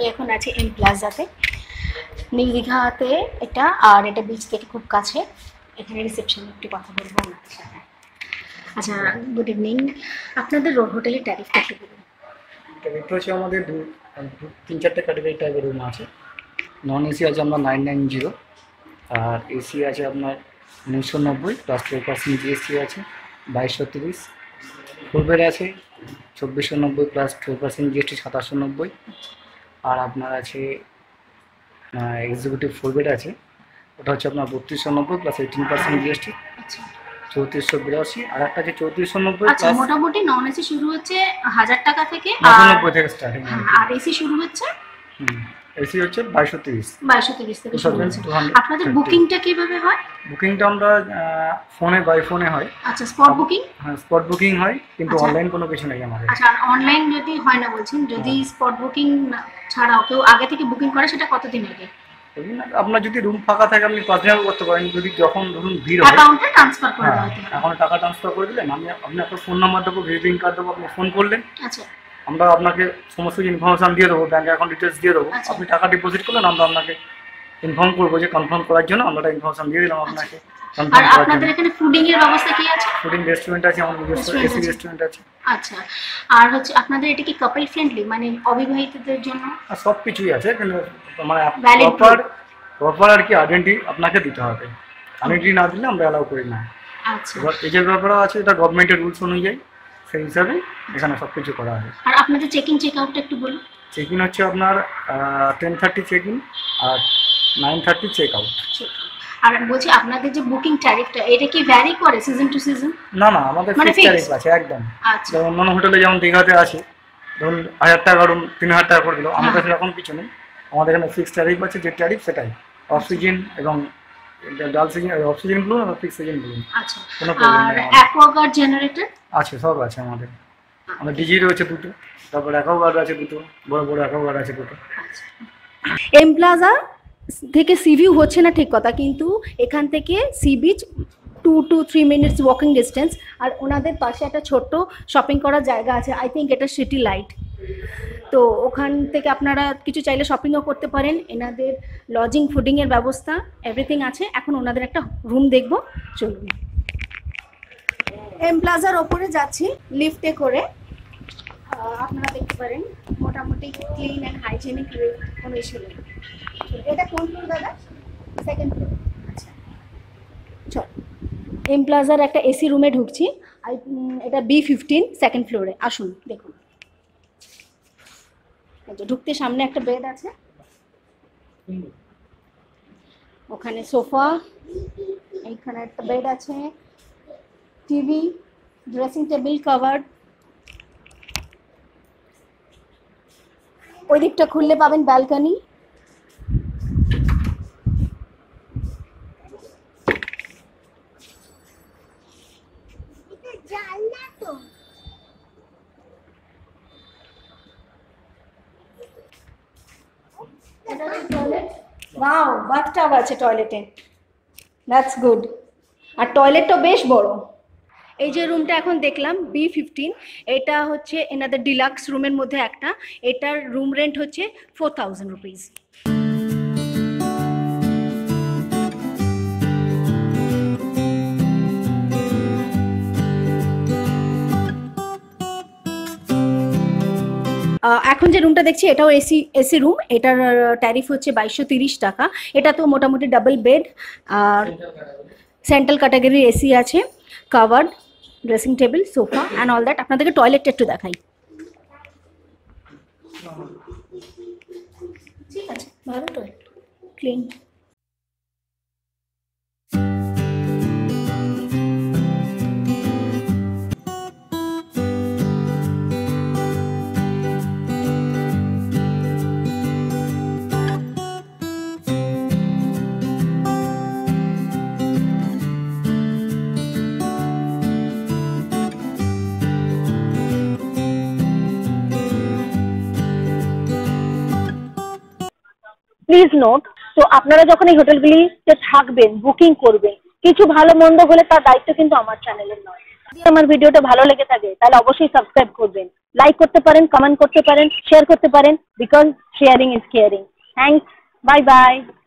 এখন আছি M প্লাজাতে, new দীঘাতে এটা, আর এটা বিচ থেকে খুব কাছে। এখানে রিসেপশনে একটু কথা বলবো আপনাদের সাথে। আচ্ছা, গুড ইভিনিং। আপনাদের হোটেলের ট্যারিফটা কি বলুন? ট্যারিফটা হচ্ছে আমাদের 3-4টে ক্যাটাগরি টাইপের রুম আছে। নন এসি আছে আপনার 990, আর এসি আছে আপনার 990 প্লাস 12% জিএসটি আছে 2230। ফুল বেড আছে 2490 প্লাস 12% জিএসটি 2790। আর আপনার আছে এক্সিকিউটিভ ফুল বেড আছে, ওটা হচ্ছে আপনার 3290 প্লাস 18% জিএসটি 3482। আর একটা আছে 3490 আচ্ছা, মোটামুটি নন এসি শুরু হচ্ছে 1000 টাকা থেকে, 990 থেকে স্টার্টিং। আর এসি শুরু হচ্ছে এসি হচ্ছে 2230 থেকে শুরু হচ্ছে। আপনাদের বুকিংটা কিভাবে হয়? বুকিংটা আমরা ফোনে বাই ফোনে হয়। আচ্ছা, স্পট বুকিং? হ্যাঁ, স্পট বুকিং হয়, কিন্তু অনলাইন কোনো কিছু নেই আমাদের। আচ্ছা, আর অনলাইন যদি হয় না বলছেন, যদি স্পট বুকিং ছাড়াও কেউ আগে থেকে বুকিং করে, সেটা কতদিন আগে? আপনার যদি রুম ফাঁকা থাকে আপনি পার্সোনাল করতে পারেন। যদি যখন ধরুন ভিড় হয় অ্যাকাউন্টে ট্রান্সফার করে দেওয়া হয়। এখন টাকা ট্রান্সফার করে দিলেন, আপনি আপনার ফোন নাম্বার দেবো, ভিজিটিং কার্ড দেবো, আপনি ফোন করলেন। আচ্ছা, আমরা আপনাকে সমস্ত ইনফরমেশন দিয়ে দেবো, ব্যাঙ্ক অ্যাকাউন্ট ডিটেলস দিয়ে দেবো। আপনি টাকা ডিপোজিট করলেন, আমরা আপনাকে ইনফর্ম করবো যে কনফার্ম করার জন্য আমরা ইনফরমেশন দিয়ে দিলাম আপনাকে। আর আপনাদের এখানে ফুডিং এর ব্যবস্থা কি আছে? ফুডিং রেস্টুরেন্ট আছে, আমাদের নিজস্ব এসি রেস্টুরেন্ট আছে। আচ্ছা, আর হচ্ছে আপনাদের এটা কি কাপল ফ্রেন্ডলি, মানে অবিবাহিতদের জন্য? সব কিছুই আছে, কিন্তু মানে প্রপার আর কি আইডেন্টি আপনাকে দিতে হবে। আইডেন্টি না দিলে আমরা অ্যালাউ করি না। আচ্ছা, এবার এই যে ব্যাপারও আছে, এটা গভর্নমেন্টের রুলস অনুযায়ী, সেই হিসাবে এখানে সব কিছু করা হয়। আর আপনাদের চেক ইন চেক আউটটা একটু বলুন। চেক ইন হচ্ছে আপনার 10:30 চেক ইন আর 9:30 চেক আউট। আর বলছি, আপনাদের যে বুকিং ট্যারিফটা, এটা কি ভ্যারি করে সিজন টু সিজন? না, আমাদের ফিক্সড ট্যারিফ আছে একদম। আচ্ছা, অন্যান্য হোটেলে যেমন দীঘাতে আছে, ধরুন 1000 টাকা রুম 3000 টাকা করে দিল, আমাদের সেরকম কিছু নেই। আমাদের এখানে ফিক্সড ট্যারিফ আছে, যে ট্যারিফ সেটাই। অক্সিজেন এবং ডাল সিজন, অক্সিজেন বলুন আর ফিক্সড সিজন বলুন। আচ্ছা, কোনো প্রবলেম আর নেই। অ্যাকোয়াগার্ড জেনারেটর আছে? সব আছে আমাদের। আমাদের ডিজি রয়েছে 2টো, তারপর অ্যাকোয়াগার্ড আছে 2টো, বড় অ্যাকোয়াগার্ড আছে 2টো। এম প্লাজা থেকে সি ভিউ হচ্ছে না ঠিক কথা, কিন্তু এখান থেকে sea beach 2 to 3 minutes walking distance. আর ওনাদের পাশে একটা ছোট্ট শপিং করার জায়গা আছে, আই থিঙ্ক এটা সিটি লাইট। তো ওখান থেকে আপনারা কিছু চাইলে শপিংও করতে পারেন। এনাদের লজিং ফুডিংয়ের ব্যবস্থা এভরিথিং আছে। এখন ওনাদের একটা রুম দেখব, চলুন। এম প্লাজার ওপরে যাচ্ছি লিফটে করে। আপনারা দেখতে পারেন মোটামুটি ক্লিন অ্যান্ড হাইজেনিক, কোনো ইস্যু নেই। এটা কোন ফ্লোর দাদা? Second floor. আচ্ছা, চল। এম প্লাজার একটা এসি রুমে ঢুকছি। এটা B15 সেকেন্ড ফ্লোরে। আসুন দেখুন, ঢুকতে সামনে একটা বেড আছে, ওখানে সোফা, এইখানে একটা বেড আছে, টিভি, ড্রেসিং টেবিল, কাভার্ড। ওই দিকটা খুললে পাবেন ব্যালকনি। ওয়াও, বাথটাব আছে টয়লেটে, দ্যাটস গুড। আর টয়লেটটা বেশ বড়। এই যে রুমটা এখন দেখলাম B15, এটা হচ্ছে এনাদের ডিলাক্স রুমের মধ্যে একটা। এটার রুম রেন্ট হচ্ছে 4000 রুপিস। এখন যে রুমটা দেখছি এটাও এসি রুম। এটার ট্যারিফ হচ্ছে 2230 টাকা। এটা তো মোটামুটি ডাবল বেড, আর সেন্ট্রাল ক্যাটাগরি এসি আছে, covered, dressing table, sofa and all that. আপনাদেরকে টয়লেটটা একটু দেখাই। ঠিক আছে, ভালো টয়লেট, ক্লিন। প্লিজ নোট, তো আপনারা যখন এই হোটেলগুলিতে থাকবেন, বুকিং করবেন, কিছু ভালো মন্দ হলে তার দায়িত্ব কিন্তু আমার চ্যানেলের নয়। যদি আমার ভিডিওটা ভালো লেগে থাকে তাহলে অবশ্যই সাবস্ক্রাইব করবেন, লাইক করতে পারেন, কমেন্ট করতে পারেন, শেয়ার করতে পারেন, because sharing is caring. Thanks, bye by.